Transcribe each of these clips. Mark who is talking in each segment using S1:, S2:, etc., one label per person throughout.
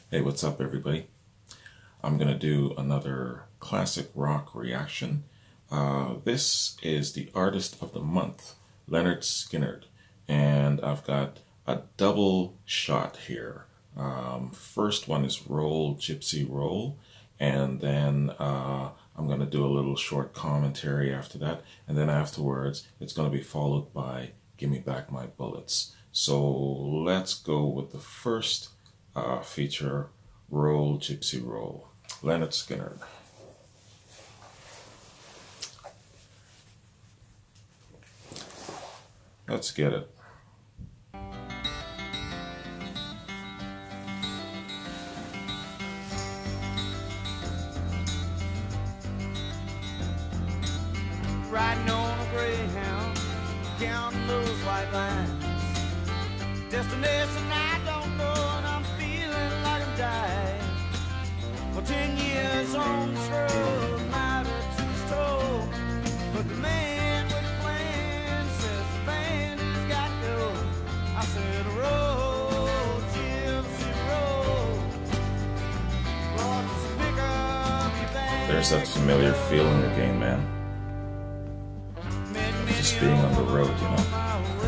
S1: Hey, what's up, everybody? I'm going to do another classic rock reaction. This is the artist of the month, Lynyrd Skynyrd, and I've got a double shot here. First one is Roll Gypsy Roll, and then I'm going to do a little short commentary after that, and then afterwards it's going to be followed by Give Me Back My Bullets. So let's go with the first feature, Roll Gypsy Roll, Lynyrd Skynyrd. Let's get it.
S2: Riding on a Greyhound, counting those white lines. Destination I don't know, and I'm feeling like I'm dying. Well, 10 years on this road might have took its toll, but the man with the plan says the band has got to go. I said, roll, gypsy, roll. Lord, just pick up your bag.
S1: There's that familiar feeling again, man. Just being on the road, you know.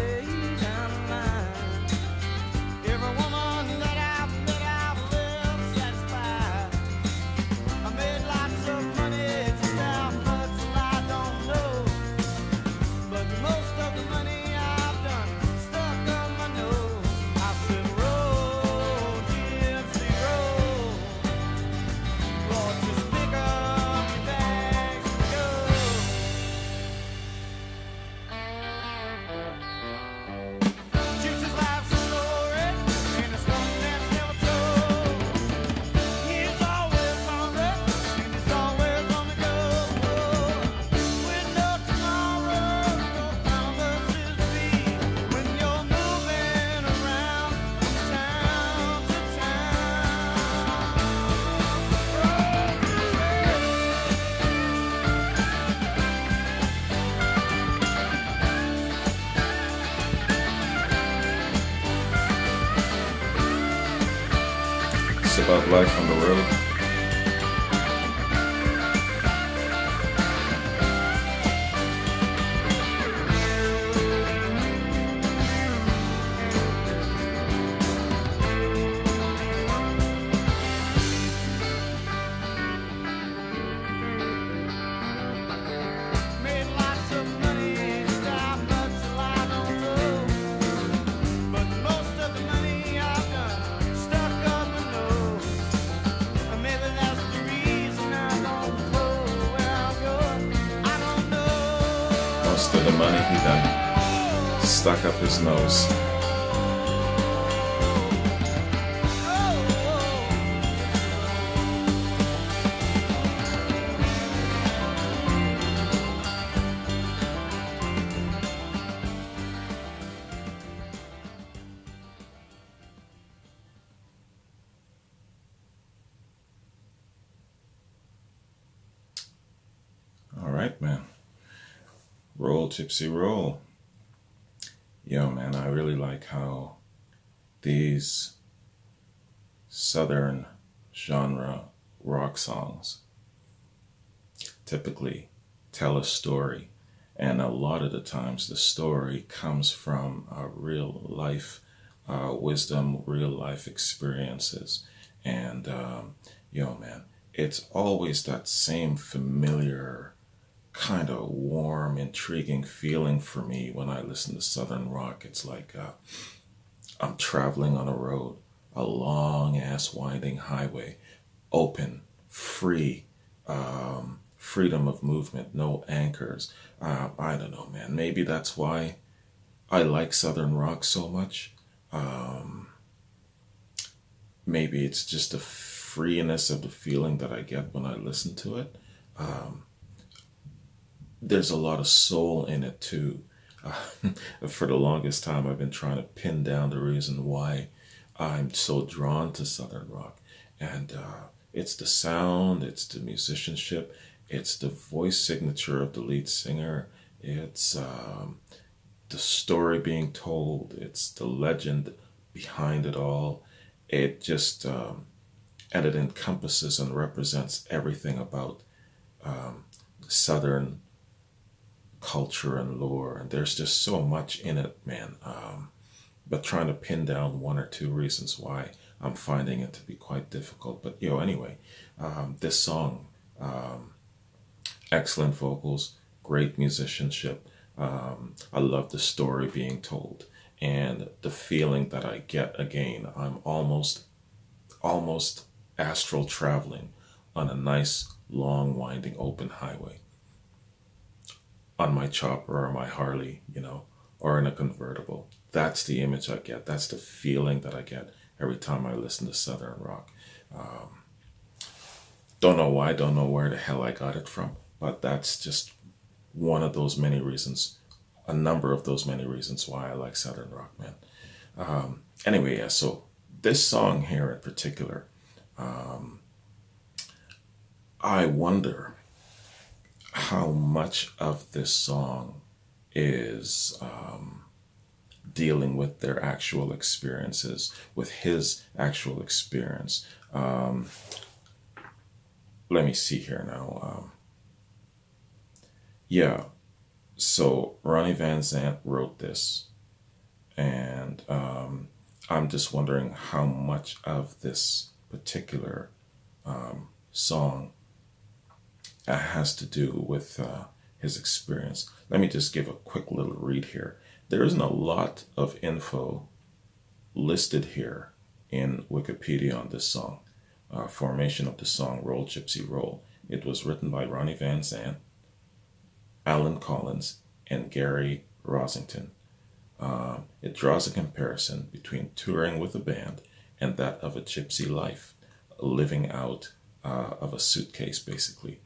S1: It's about life on the road. Most of the money he done stuck up his nose. All right, man. Roll, gypsy, roll. Yo, man, I really like how these Southern genre rock songs typically tell a story. And a lot of the times the story comes from real life wisdom, real life experiences. And, yo, man, it's always that same familiar kind of warm, intriguing feeling for me when I listen to Southern rock. It's like I'm traveling on a road, a long ass winding highway, open, free, freedom of movement, no anchors. I don't know, man. Maybe that's why I like Southern rock so much. Maybe it's just the freeness of the feeling that I get when I listen to it. There's a lot of soul in it too. For the longest time, I've been trying to pin down the reason why I'm so drawn to Southern rock. And it's the sound, it's the musicianship, it's the voice signature of the lead singer, it's the story being told, it's the legend behind it all. It just, and it encompasses and represents everything about Southern culture and lore, and there's just so much in it, man. But trying to pin down one or two reasons why I'm finding it to be quite difficult. But anyway, this song, excellent vocals, great musicianship. I love the story being told, and the feeling that I get again. I'm almost astral traveling on a nice, long, winding, open highway on my chopper or my Harley, or in a convertible. That's the image I get. That's the feeling that I get every time I listen to Southern rock. Don't know why, don't know where the hell I got it from, but that's just one of those many reasons, a number of those many reasons why I like Southern rock, man. Anyway, yeah, so this song here in particular, I wonder how much of this song is dealing with their actual experiences, with his actual experience. Let me see here now. Yeah, so Ronnie Van Zant wrote this, and I'm just wondering how much of this particular song has to do with his experience. Let me just give a quick little read here. There isn't a lot of info listed here in Wikipedia on this song. Formation of the song, Roll Gypsy Roll. It was written by Ronnie Van Zant, Alan Collins, and Gary Rosington. It draws a comparison between touring with a band and that of a gypsy life, living out of a suitcase, basically.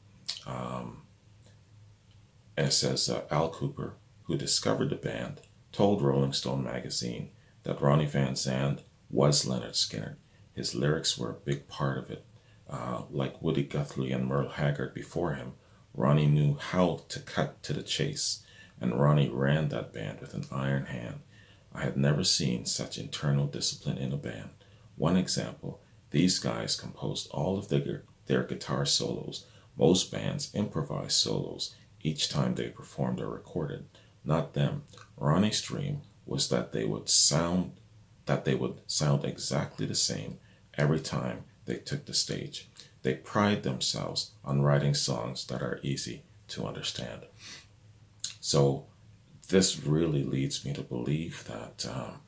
S1: And it says, Al Cooper, who discovered the band, told Rolling Stone magazine that Ronnie Van Zant was Lynyrd Skynyrd. His lyrics were a big part of it. Like Woody Guthrie and Merle Haggard before him, Ronnie knew how to cut to the chase, and Ronnie ran that band with an iron hand. I had never seen such internal discipline in a band. One example, these guys composed all of their guitar solos. Most bands improvise solos each time they performed or recorded. Not them. Ronnie's dream was that they would sound exactly the same every time they took the stage. They pride themselves on writing songs that are easy to understand. So this really leads me to believe that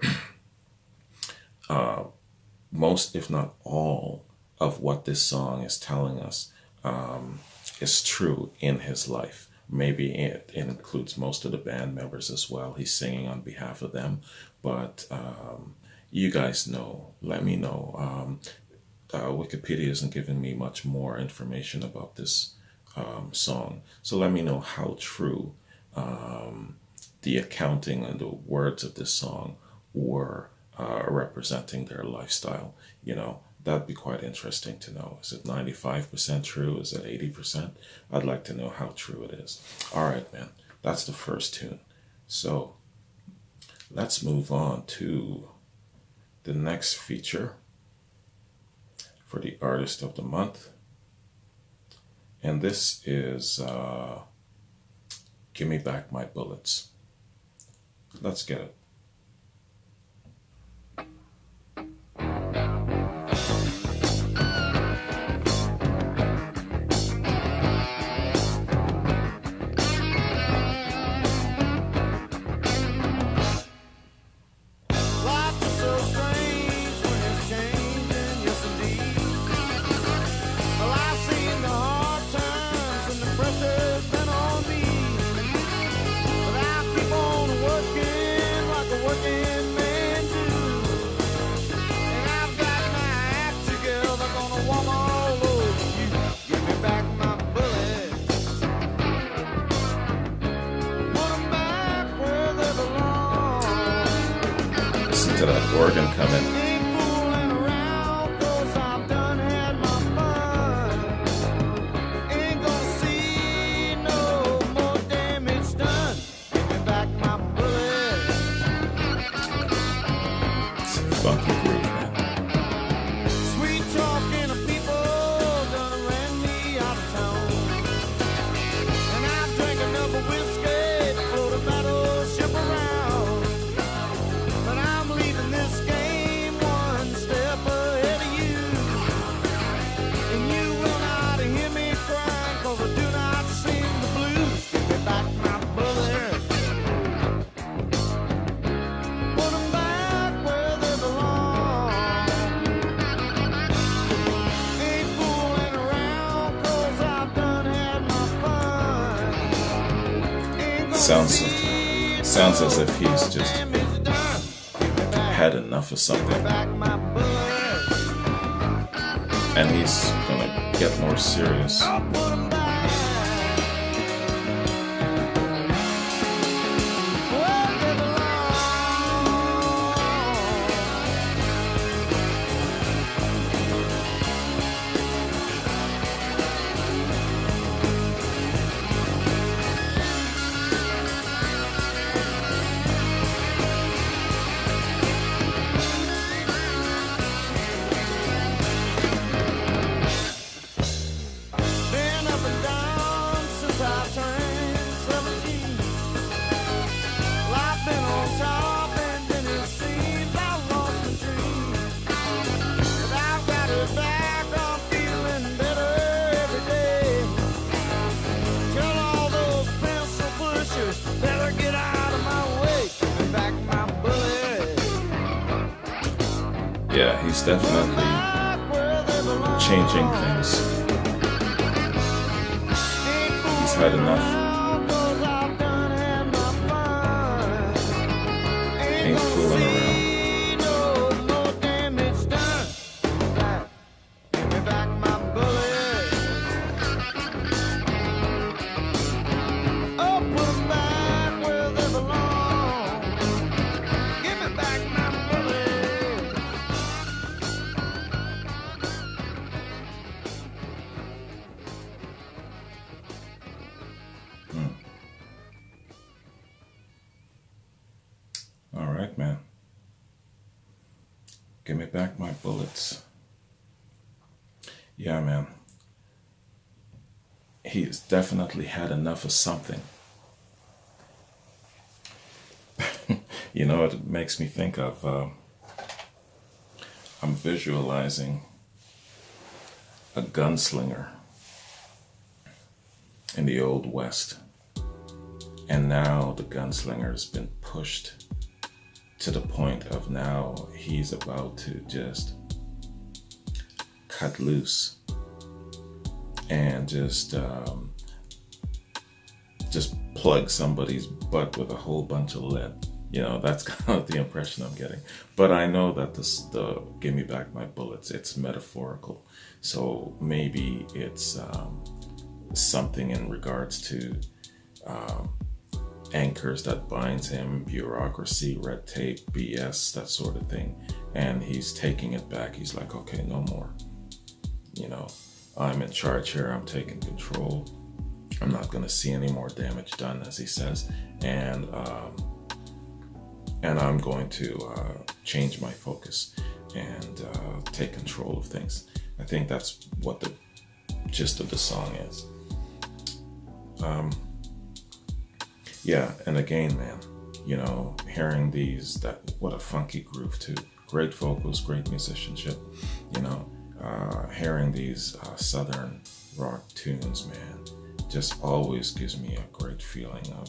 S1: most, if not all, of what this song is telling us is true in his life. Maybe it includes most of the band members as well. He's singing on behalf of them, but you guys know, let me know. Wikipedia isn't giving me much more information about this song, so let me know how true the accounting and the words of this song were representing their lifestyle. That'd be quite interesting to know. Is it 95% true? Is it 80%? I'd like to know how true it is. All right, man. That's the first tune. So let's move on to the next feature for the Artist of the Month. And this is Give Me Back My Bullets. Let's get it. To that organ coming. It's a funky groove, man. Sweet talking Sounds as if he's just had enough of something, and he's gonna get more serious. Yeah, he's definitely changing things. He's had enough. Ain't fooling around. All right, man. Give me back my bullets. Yeah, man. He's definitely had enough of something. You know, it makes me think of, I'm visualizing a gunslinger in the Old West. And now the gunslinger's been pushed to the point of now he's about to just cut loose and just plug somebody's butt with a whole bunch of lead. You know, that's kind of the impression I'm getting. But I know that the "Give Me Back My Bullets," it's metaphorical. So maybe it's something in regards to anchors that binds him, bureaucracy, red tape, BS, that sort of thing. And he's taking it back. He's like, okay, no more. You know, I'm in charge here. I'm taking control. I'm not going to see any more damage done, as he says. And I'm going to change my focus and take control of things. I think that's what the gist of the song is. Yeah, and again, man, you know, hearing these, what a funky groove too. Great vocals, great musicianship, you know, hearing these Southern rock tunes, man, just always gives me a great feeling of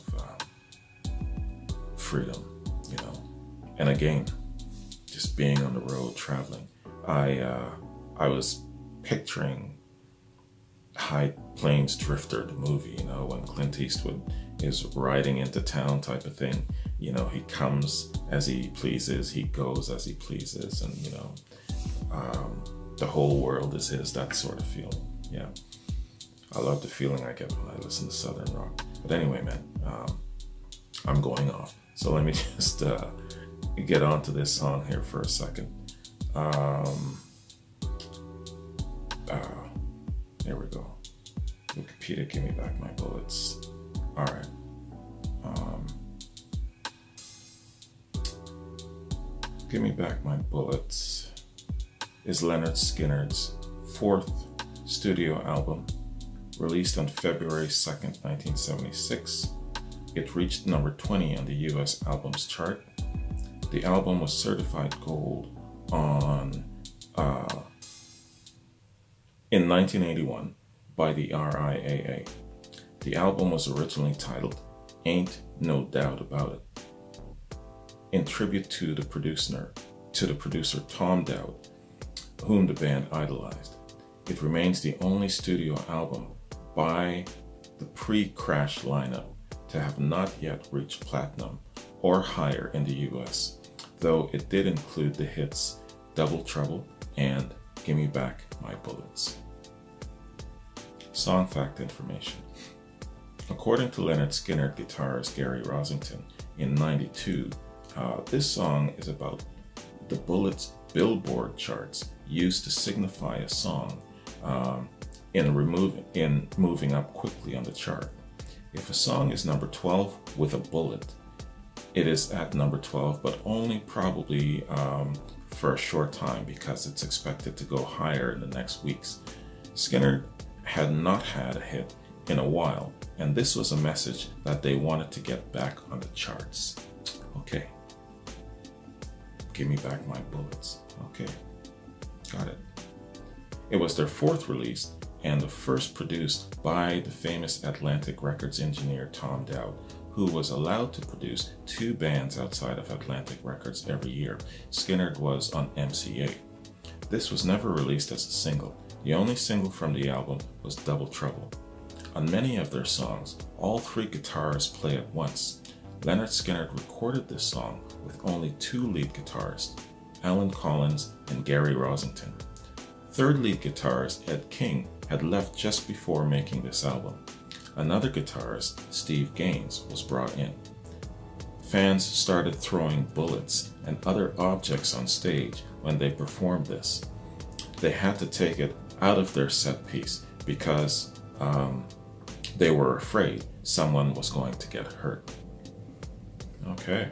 S1: freedom, you know. And again, just being on the road, traveling, I was picturing High Plains Drifter, the movie, you know, when Clint Eastwood is riding into town type of thing. You know, he comes as he pleases, he goes as he pleases, and you know, the whole world is his, that sort of feeling. Yeah, I love the feeling I get when I listen to Southern rock. But anyway, man, I'm going off, so let me just get on to this song here for a second. There we go. Wikipedia, Give Me Back My Bullets. All right. Give Me Back My Bullets is Lynyrd Skynyrd's 4th studio album, released on February 2nd, 1976. It reached number 20 on the US Albums Chart. The album was certified gold in 1981 by the RIAA. The album was originally titled Ain't No Doubt About It, in tribute to the producer Tom Dowd, whom the band idolized. It remains the only studio album by the pre-Crash lineup to have not yet reached platinum or higher in the US, though it did include the hits Double Trouble and Gimme Back My Bullets. Song fact information. According to Lynyrd Skynyrd guitarist Gary Rossington in '92, this song is about the Bullets Billboard charts used to signify a song in moving up quickly on the chart. If a song is number 12 with a bullet, it is at number 12, but only probably for a short time because it's expected to go higher in the next weeks. Skynyrd had not had a hit in a while, and this was a message that they wanted to get back on the charts. Okay. Give me back my bullets. Okay. Got it. It was their fourth release and the first produced by the famous Atlantic Records engineer Tom Dowd, who was allowed to produce 2 bands outside of Atlantic Records every year. Skynyrd was on MCA. This was never released as a single. The only single from the album was Double Trouble. On many of their songs, all 3 guitarists play at once. Lynyrd Skynyrd recorded this song with only 2 lead guitarists, Alan Collins and Gary Rossington. Third lead guitarist Ed King had left just before making this album. Another guitarist, Steve Gaines, was brought in. Fans started throwing bullets and other objects on stage when they performed this. They had to take it out of their set piece because they were afraid someone was going to get hurt. Okay.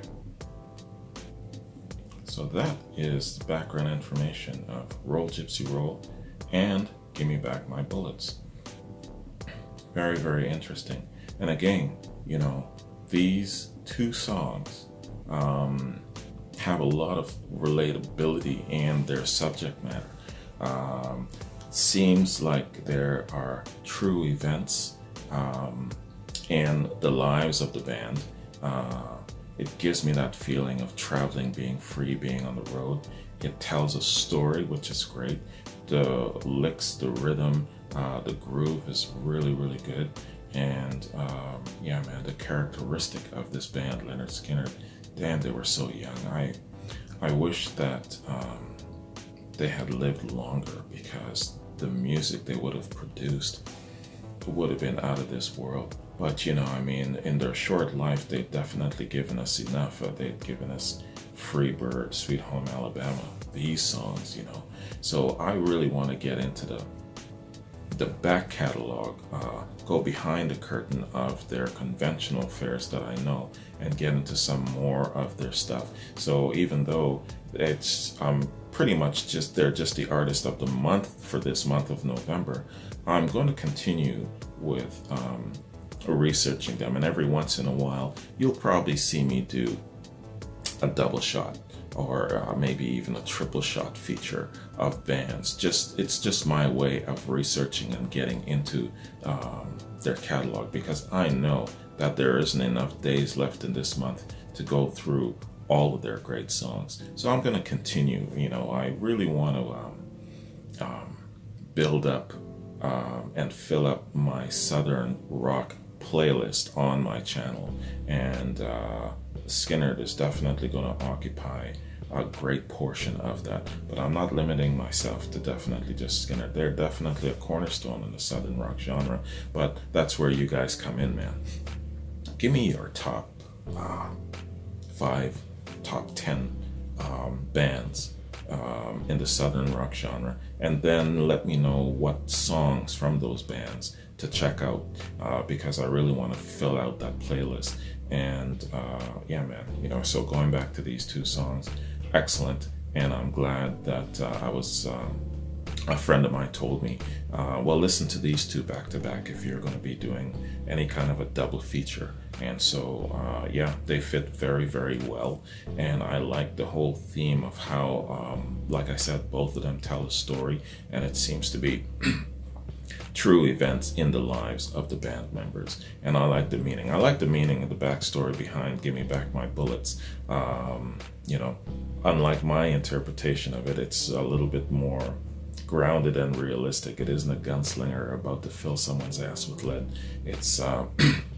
S1: So that is the background information of Roll Gypsy Roll and Gimme Back My Bullets. Very, very interesting. And again, you know, these 2 songs have a lot of relatability in their subject matter. Seems like there are true events in the lives of the band. It gives me that feeling of traveling, being free, being on the road. It tells a story, which is great. The licks, the rhythm, the groove is really, really good. And yeah, man, the characteristic of this band, Lynyrd Skynyrd, damn, they were so young. I wish that they had lived longer, because the music they would have produced would have been out of this world. But you know, I mean, in their short life, they've definitely given us enough. They've given us Free Bird, Sweet Home Alabama, these songs, you know. So I really want to get into the back catalog, go behind the curtain of their conventional fares that I know, and get into some more of their stuff. So even though it's pretty much just they're just the artist of the month for this month of November, I'm going to continue with researching them, and every once in a while you'll probably see me do a double shot or maybe even a triple shot feature of bands. It's just my way of researching and getting into their catalog, because I know that there isn't enough days left in this month to go through all of their great songs. So I'm going to continue. You know, I really want to build up and fill up my Southern rock playlist on my channel, and Skynyrd is definitely going to occupy a great portion of that. But I'm not limiting myself to definitely just Skynyrd. They're definitely a cornerstone in the Southern rock genre, but that's where you guys come in, man. Give me your top 5, top 10 bands in the Southern rock genre, and then let me know what songs from those bands to check out, because I really want to fill out that playlist. And yeah, man, you know, so going back to these 2 songs, excellent. And I'm glad that a friend of mine told me, well, listen to these 2 back to back if you're going to be doing any kind of a double feature. And so yeah, they fit very, very well, and I like the whole theme of how like I said, both of them tell a story, and it seems to be true events in the lives of the band members. And I like the meaning. I like the meaning of the backstory behind Gimme Back My Bullets. You know, unlike my interpretation of it, it's a little bit more grounded and realistic. It isn't a gunslinger about to fill someone's ass with lead. It's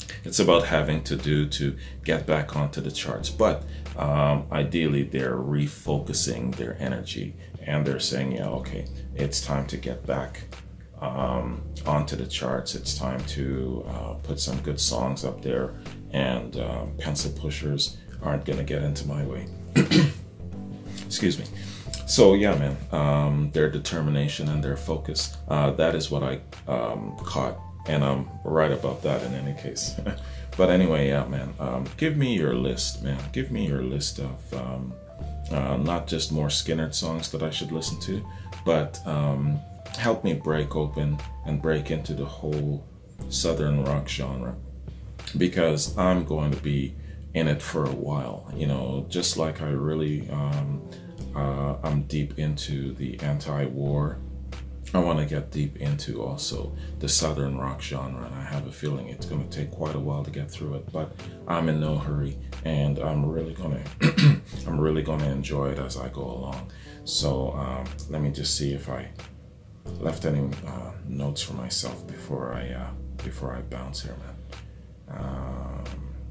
S1: it's about having to do to get back onto the charts. But ideally, they're refocusing their energy and they're saying, yeah, okay, it's time to get back onto the charts. It's time to put some good songs up there, and pencil pushers aren't going to get into my way. Excuse me. So yeah, man, their determination and their focus, that is what I caught, and I'm right about that in any case. But anyway, yeah, man, give me your list, man. Give me your list of not just more Skynyrd songs that I should listen to, but help me break open and break into the whole Southern rock genre, because I'm going to be in it for a while, you know, just like I really I'm deep into the anti-war. I want to get deep into also the Southern rock genre, and I have a feeling it's going to take quite a while to get through it, but I'm in no hurry, and I'm really going to I'm really going to enjoy it as I go along. So let me just see if I left any notes for myself before I bounce here, man.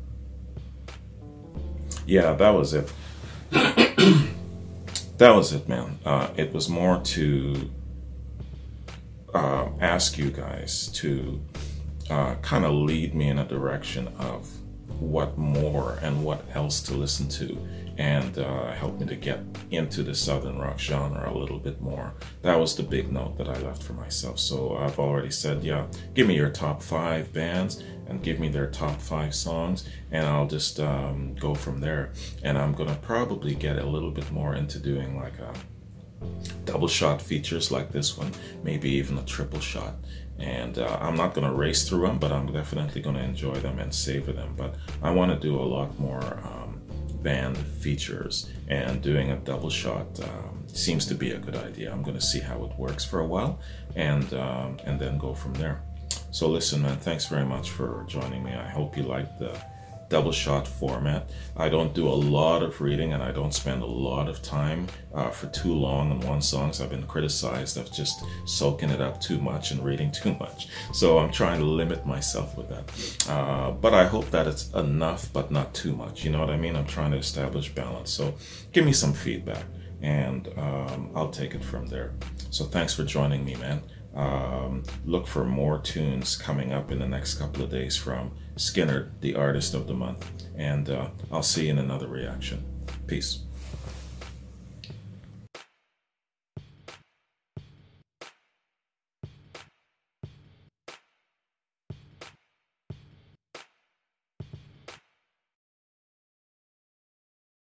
S1: Yeah, that was it. That was it, man. It was more to ask you guys to kind of lead me in a direction of what more and what else to listen to, and help me to get into the Southern rock genre a little bit more. That was the big note that I left for myself. So I've already said, yeah, give me your top 5 bands and give me their top 5 songs, and I'll just go from there. And I'm gonna probably get a little bit more into doing like a double shot features like this one, maybe even a triple shot. And I'm not going to race through them, but I'm definitely going to enjoy them and savor them. But I want to do a lot more band features, and doing a double shot seems to be a good idea. I'm going to see how it works for a while, and then go from there. So listen, man, thanks very much for joining me. I hope you liked the double shot format. I don't do a lot of reading, and I don't spend a lot of time for too long on one song. So I've been criticized of just soaking it up too much and reading too much. So I'm trying to limit myself with that. But I hope that it's enough, but not too much. You know what I mean? I'm trying to establish balance. So give me some feedback, and I'll take it from there. So thanks for joining me, man. Look for more tunes coming up in the next couple of days from Skynyrd, the artist of the month, and I'll see you in another reaction. Peace.